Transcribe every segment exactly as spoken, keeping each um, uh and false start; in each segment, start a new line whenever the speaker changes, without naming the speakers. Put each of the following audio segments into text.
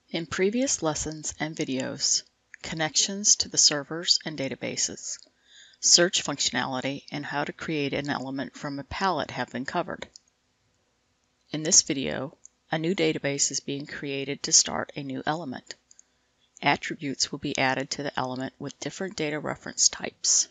In previous lessons and videos, connections to the servers and databases, search functionality, and how to create an element from a palette have been covered. In this video, a new database is being created to start a new element. Attributes will be added to the element with different data reference types.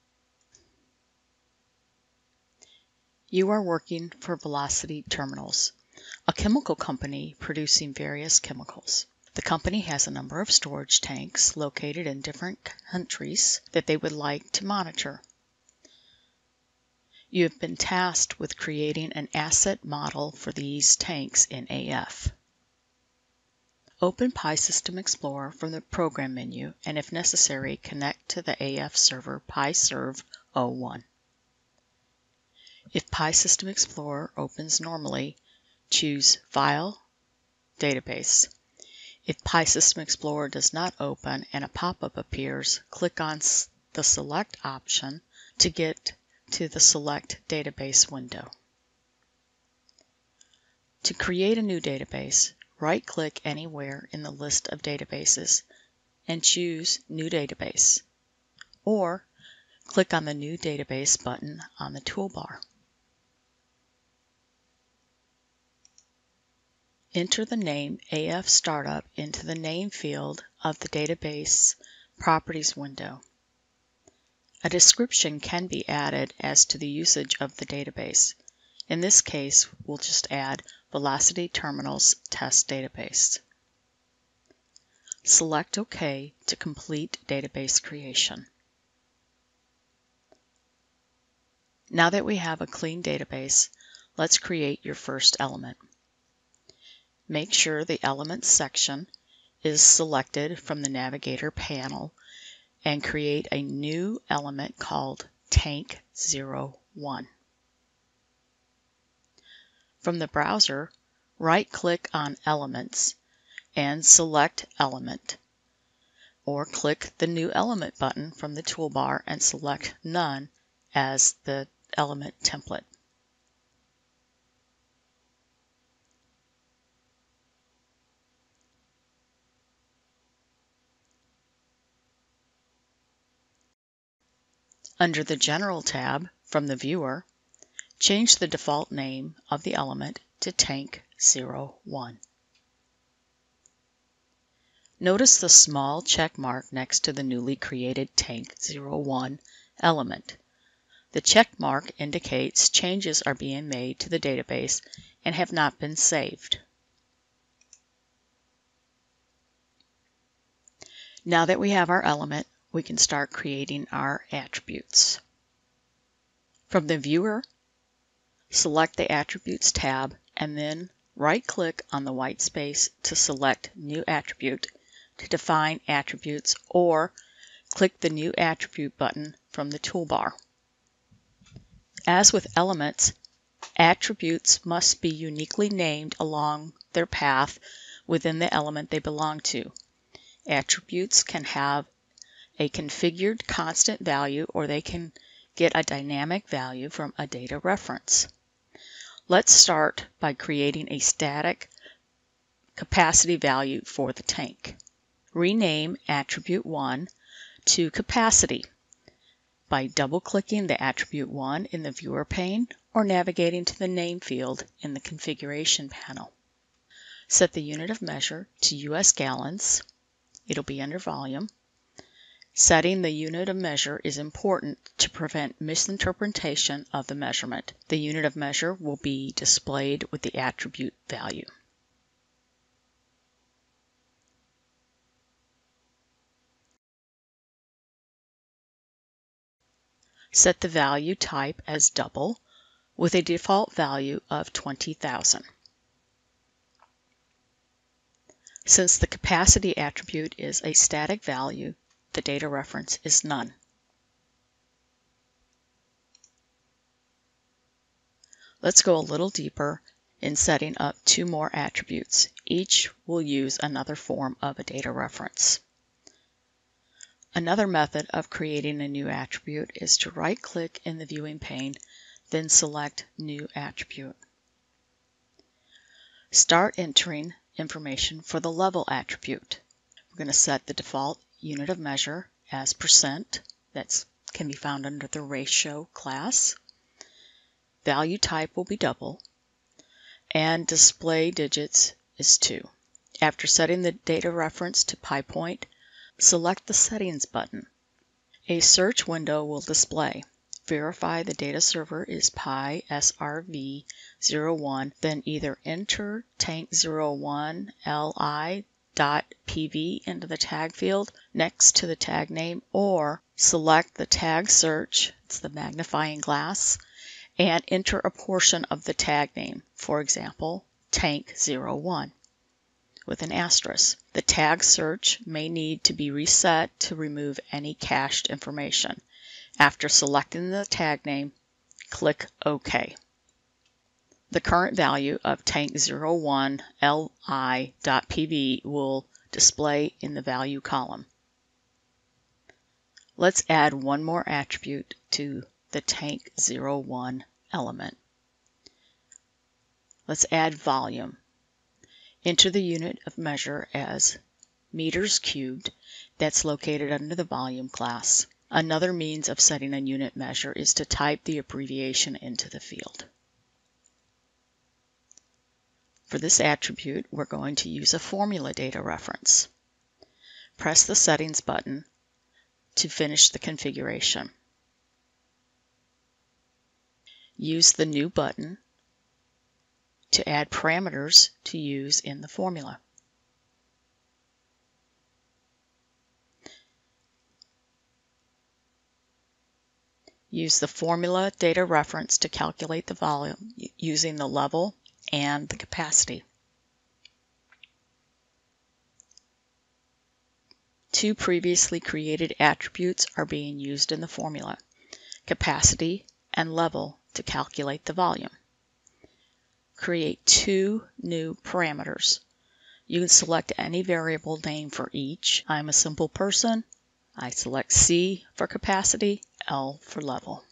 You are working for Velocity Terminals, a chemical company producing various chemicals. The company has a number of storage tanks located in different countries that they would like to monitor. You have been tasked with creating an asset model for these tanks in A F. Open PySystem Explorer from the Program menu, and if necessary, connect to the A F server PyServe zero one. If PySystem Explorer opens normally, choose File, Database. If PySystem Explorer does not open and a pop-up appears, click on the Select option to get to the Select Database window. To create a new database, right-click anywhere in the list of databases and choose New Database, or click on the New Database button on the toolbar. Enter the name A F Startup into the name field of the Database Properties window. A description can be added as to the usage of the database. In this case, we'll just add Velocity Terminals Test Database. Select OK to complete database creation. Now that we have a clean database, let's create your first element. Make sure the Elements section is selected from the Navigator panel and create a new element called Tank zero one. From the browser, right-click on Elements and select Element, or click the New Element button from the toolbar and select None as the element template. Under the General tab from the viewer, change the default name of the element to Tank zero one. Notice the small check mark next to the newly created Tank zero one element. The check mark indicates changes are being made to the database and have not been saved. Now that we have our element, we can start creating our attributes. From the viewer, select the Attributes tab and then right-click on the white space to select New Attribute to define attributes, or click the New Attribute button from the toolbar. As with elements, attributes must be uniquely named along their path within the element they belong to. Attributes can have a configured constant value, or they can get a dynamic value from a data reference. Let's start by creating a static capacity value for the tank. Rename Attribute one to Capacity by double-clicking the Attribute one in the Viewer pane or navigating to the Name field in the Configuration panel. Set the unit of measure to U S gallons. It'll be under volume. Setting the unit of measure is important to prevent misinterpretation of the measurement. The unit of measure will be displayed with the attribute value. Set the value type as double with a default value of twenty thousand. Since the capacity attribute is a static value, the data reference is none. Let's go a little deeper in setting up two more attributes. Each will use another form of a data reference. Another method of creating a new attribute is to right-click in the viewing pane, then select New Attribute. Start entering information for the level attribute. We're going to set the default unit of measure as percent. That can be found under the ratio class. Value type will be double, and display digits is two. After setting the data reference to PiePoint, select the Settings button. A search window will display. Verify the data server is Pi S R V zero one, then either enter tank zero one L I dot P V into the tag field next to the tag name, or select the tag search, it's the magnifying glass, and enter a portion of the tag name, for example, tank zero one, with an asterisk. The tag search may need to be reset to remove any cached information. After selecting the tag name, click OK. The current value of tank zero one L I dot P V will display in the value column. Let's add one more attribute to the tank zero one element. Let's add volume. Enter the unit of measure as meters cubed. That's located under the volume class. Another means of setting a unit measure is to type the abbreviation into the field. For this attribute, we're going to use a formula data reference. Press the Settings button to finish the configuration. Use the New button to add parameters to use in the formula. Use the formula data reference to calculate the volume using the level and the capacity. Two previously created attributes are being used in the formula, capacity and level, to calculate the volume. Create two new parameters. You can select any variable name for each. I'm a simple person. I select C for capacity, L for level.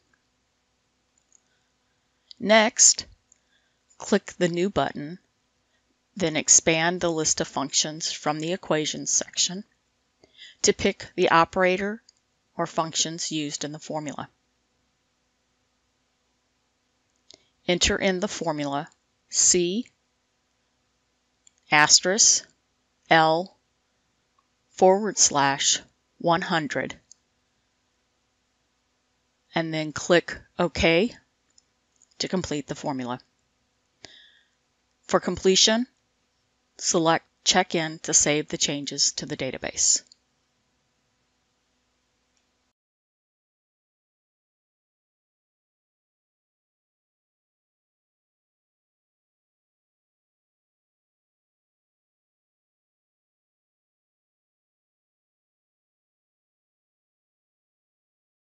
Next, click the New button, then expand the list of functions from the Equations section to pick the operator or functions used in the formula. Enter in the formula C asterisk L forward slash one hundred, and then click OK to complete the formula. For completion, select Check In to save the changes to the database.